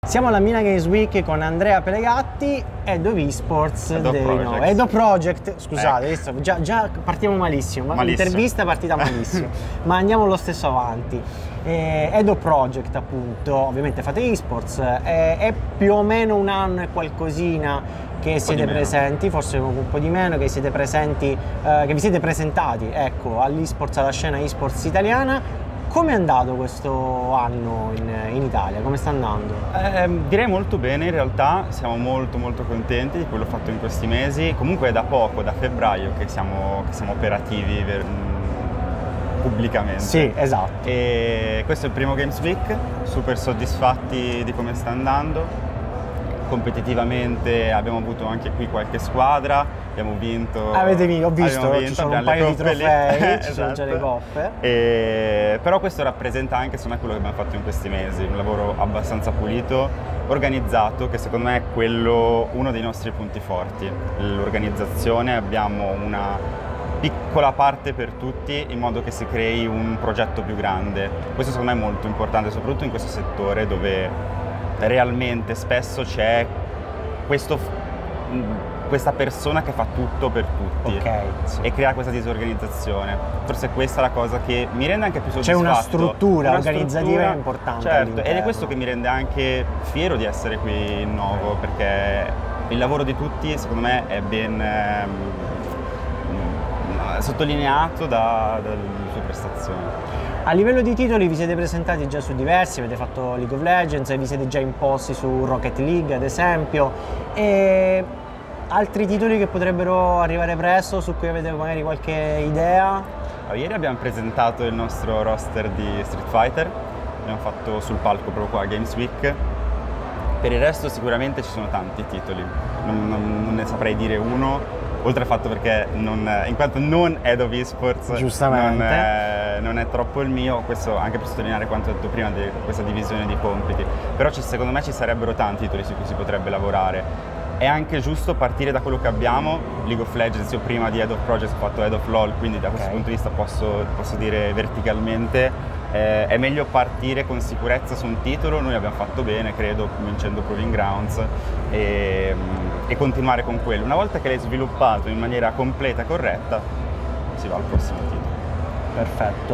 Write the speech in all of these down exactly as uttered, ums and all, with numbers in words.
Siamo alla Milan Games Week con Andrea Pelegatti, Head of Esports, Head of dei, no, Project. Head of Project, scusate, Ecco. visto, già, già partiamo malissimo, ma Malissimo. l'intervista è partita malissimo, ma andiamo lo stesso avanti. Eh, Head of Project, appunto, ovviamente fate esports, eh, è più o meno un anno e qualcosina che siete presenti, forse un po' di meno, che siete presenti, eh, che vi siete presentati, ecco, all'esports, alla scena esports italiana. Come è andato questo anno in, in Italia? Come sta andando? Eh, direi molto bene, in realtà siamo molto molto contenti di quello fatto in questi mesi. Comunque è da poco, da febbraio, che siamo, che siamo operativi per, pubblicamente. Sì, esatto. E questo è il primo Games Week, super soddisfatti di come sta andando. Competitivamente abbiamo avuto anche qui qualche squadra, abbiamo vinto. Avete vinto, ho visto, vinto, ci sono un abbiamo paio le di coppe trofei, lì. ci sono già le Esatto. coppe. E, però questo rappresenta anche insomma, quello che abbiamo fatto in questi mesi, un lavoro abbastanza pulito, organizzato, che secondo me è quello, uno dei nostri punti forti. L'organizzazione, abbiamo una piccola parte per tutti in modo che si crei un progetto più grande. Questo secondo me è molto importante, soprattutto in questo settore dove realmente spesso c'è questo, questa persona che fa tutto per tutti, okay, sì. E crea questa disorganizzazione. Forse questa è la cosa che mi rende anche più soddisfatto. C'è una struttura una organizzativa struttura, importante. certo, ed è questo che mi rende anche fiero di essere qui in Novo, perché il lavoro di tutti secondo me è ben ehm, sottolineato da, dalle sue prestazioni. A livello di titoli vi siete presentati già su diversi, avete fatto League of Legends, vi siete già imposti su Rocket League ad esempio, e altri titoli che potrebbero arrivare presto, su cui avete magari qualche idea? Ieri abbiamo presentato il nostro roster di Street Fighter, l'abbiamo fatto sul palco proprio qua a Games Week. Per il resto sicuramente ci sono tanti titoli, non, non, non ne saprei dire uno, oltre al fatto perché non, in quanto non Head of Esports Giustamente. Non, è, non è troppo il mio, questo anche per sottolineare quanto ho detto prima di questa divisione di compiti, però ci, secondo me ci sarebbero tanti titoli su cui si potrebbe lavorare. È anche giusto partire da quello che abbiamo. League of Legends, io prima di Head of Project ho fatto Head of LoL, quindi da questo okay. punto di vista posso, posso dire verticalmente eh, è meglio partire con sicurezza su un titolo. Noi abbiamo fatto bene, credo, vincendo Proving Grounds, e, e continuare con quello. Una volta che l'hai sviluppato in maniera completa e corretta, si va al prossimo titolo. Perfetto.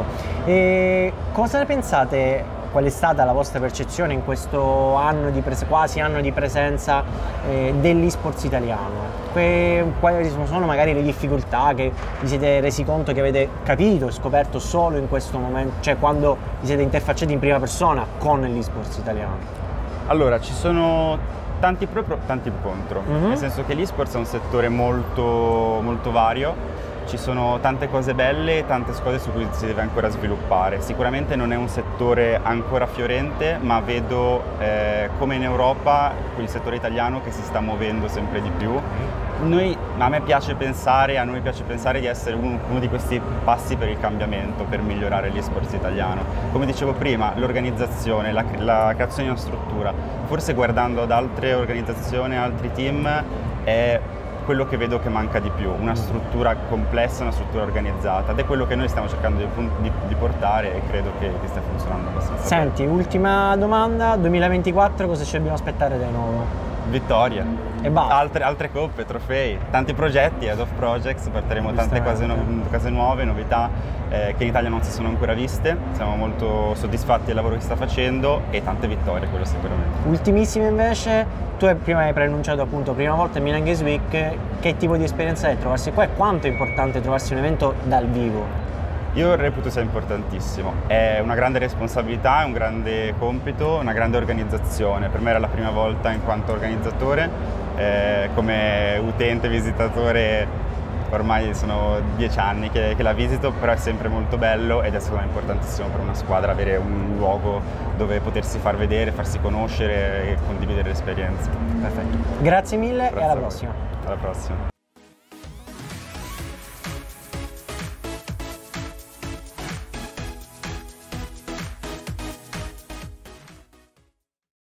E cosa ne pensate? Qual è stata la vostra percezione in questo anno di quasi anno di presenza eh, dell'esports italiano? Que quali sono magari le difficoltà che vi siete resi conto, che avete capito e scoperto solo in questo momento, cioè quando vi siete interfacciati in prima persona con l'esports italiano? Allora, ci sono tanti pro e tanti contro, mm-hmm. nel senso che l'esports è un settore molto, molto vario. Ci sono tante cose belle e tante cose su cui si deve ancora sviluppare. Sicuramente non è un settore ancora fiorente, ma vedo eh, come in Europa il settore italiano che si sta muovendo sempre di più. Noi, a me piace pensare, a noi piace pensare di essere uno, uno di questi passi per il cambiamento, per migliorare l'esports italiano. Come dicevo prima, l'organizzazione, la, la creazione di una struttura. Forse guardando ad altre organizzazioni, altri team, è quello che vedo che manca di più, una struttura complessa, una struttura organizzata, ed è quello che noi stiamo cercando di, di, di portare e credo che, che stia funzionando abbastanza. Senti, bene. Ultima domanda, duemilaventiquattro cosa ci dobbiamo aspettare di nuovo? Vittorie, e basta. Altre, altre coppe, trofei, tanti progetti, Head of Projects, porteremo tante cose, no, cose nuove, novità eh, che in Italia non si sono ancora viste. Siamo molto soddisfatti del lavoro che sta facendo e tante vittorie, quello sicuramente. Ultimissime invece, tu prima hai preannunciato appunto prima volta Milan Games Week, che tipo di esperienza è trovarsi qua e quanto è importante trovarsi un evento dal vivo? Io reputo sia importantissimo, è una grande responsabilità, è un grande compito, una grande organizzazione. Per me era la prima volta in quanto organizzatore, eh, come utente, visitatore, ormai sono dieci anni che, che la visito, però è sempre molto bello ed è secondo me importantissimo per una squadra avere un luogo dove potersi far vedere, farsi conoscere e condividere l'esperienza. Perfetto, grazie mille. Grazie, e alla prossima. Alla prossima.